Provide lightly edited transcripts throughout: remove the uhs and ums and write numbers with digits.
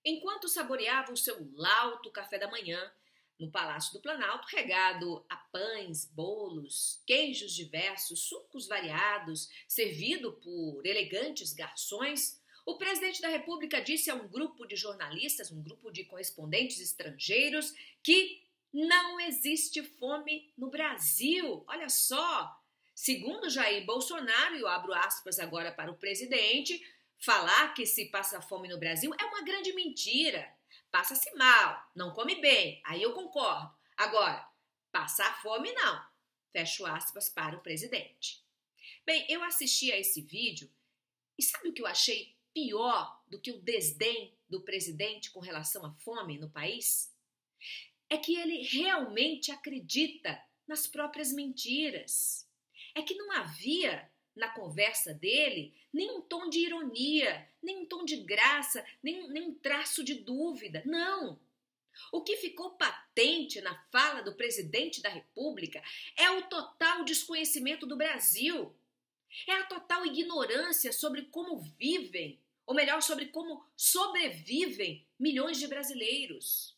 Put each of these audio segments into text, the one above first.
enquanto saboreava o seu lauto café da manhã no Palácio do Planalto, regado a pães, bolos, queijos diversos, sucos variados, servido por elegantes garçons, o presidente da República disse a um grupo de jornalistas, um grupo de correspondentes estrangeiros, que não existe fome no Brasil. Olha só! Segundo Jair Bolsonaro, e eu abro aspas agora para o presidente, falar que se passa fome no Brasil é uma grande mentira. Passa-se mal, não come bem, aí eu concordo. Agora, passar fome não. Fecho aspas para o presidente. Bem, eu assisti a esse vídeo e sabe o que eu achei pior do que o desdém do presidente com relação à fome no país? É que ele realmente acredita nas próprias mentiras. É que não havia na conversa dele nem um tom de ironia, nem um tom de graça, nem um traço de dúvida. Não! O que ficou patente na fala do presidente da República é o total desconhecimento do Brasil. É a total ignorância sobre como vivem, ou melhor, sobre como sobrevivem milhões de brasileiros.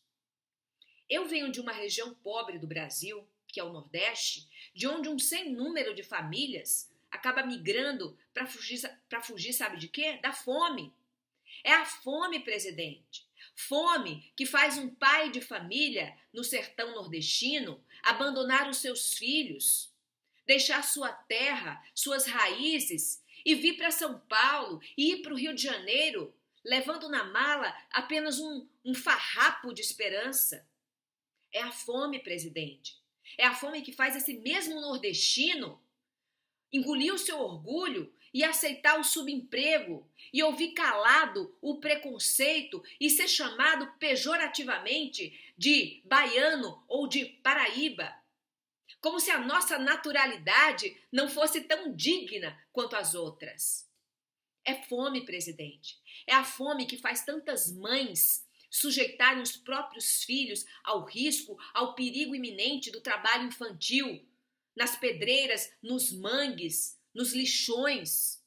Eu venho de uma região pobre do Brasil, que é o Nordeste, de onde um sem número de famílias acaba migrando para fugir, sabe de quê? Da fome. É a fome, presidente. Fome que faz um pai de família no sertão nordestino abandonar os seus filhos, deixar sua terra, suas raízes e vir para São Paulo e ir para o Rio de Janeiro, levando na mala apenas um farrapo de esperança. É a fome, presidente. É a fome que faz esse mesmo nordestino engolir o seu orgulho e aceitar o subemprego e ouvir calado o preconceito e ser chamado pejorativamente de baiano ou de Paraíba. Como se a nossa naturalidade não fosse tão digna quanto as outras. É fome, presidente. É a fome que faz tantas mães sujeitarem os próprios filhos ao risco, ao perigo iminente do trabalho infantil, nas pedreiras, nos mangues, nos lixões.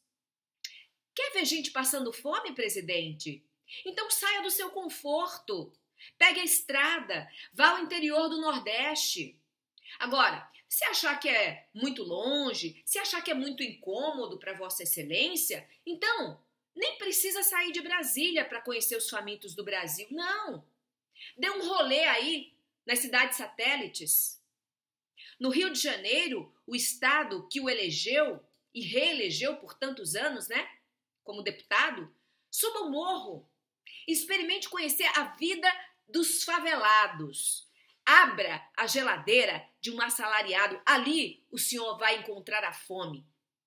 Quer ver gente passando fome, presidente? Então saia do seu conforto. Pegue a estrada, vá ao interior do Nordeste. Agora, se achar que é muito longe, se achar que é muito incômodo para Vossa Excelência, então nem precisa sair de Brasília para conhecer os famintos do Brasil, não. Dê um rolê aí nas cidades satélites. No Rio de Janeiro, o estado que o elegeu e reelegeu por tantos anos, né, como deputado, suba o morro, experimente conhecer a vida dos favelados. Abra a geladeira de um assalariado, ali o senhor vai encontrar a fome.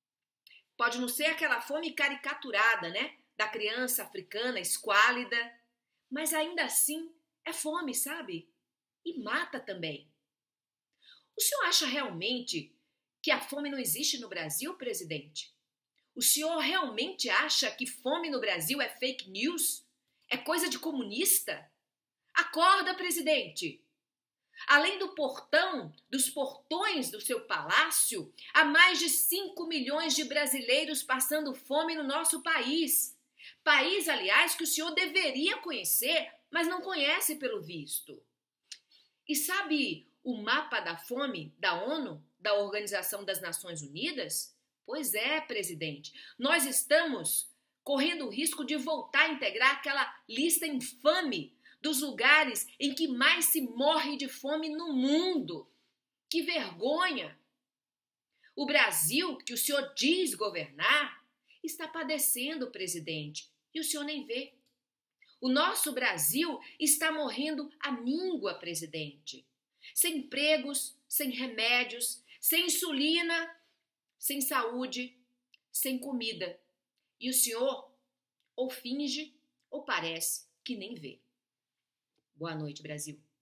Pode não ser aquela fome caricaturada, né, da criança africana esquálida, mas ainda assim é fome, sabe? E mata também. O senhor acha realmente que a fome não existe no Brasil, presidente? O senhor realmente acha que fome no Brasil é fake news? É coisa de comunista? Acorda, presidente! Além do portão, dos portões do seu palácio, há mais de 5 milhões de brasileiros passando fome no nosso país. País, aliás, que o senhor deveria conhecer, mas não conhece pelo visto. E sabe o mapa da fome da ONU, da Organização das Nações Unidas? Pois é, presidente, nós estamos correndo o risco de voltar a integrar aquela lista infame dos lugares em que mais se morre de fome no mundo. Que vergonha! O Brasil, que o senhor diz governar, está padecendo, presidente, e o senhor nem vê. O nosso Brasil está morrendo à míngua, presidente. Sem empregos, sem remédios, sem insulina, sem saúde, sem comida. E o senhor ou finge ou parece que nem vê. Boa noite, Brasil.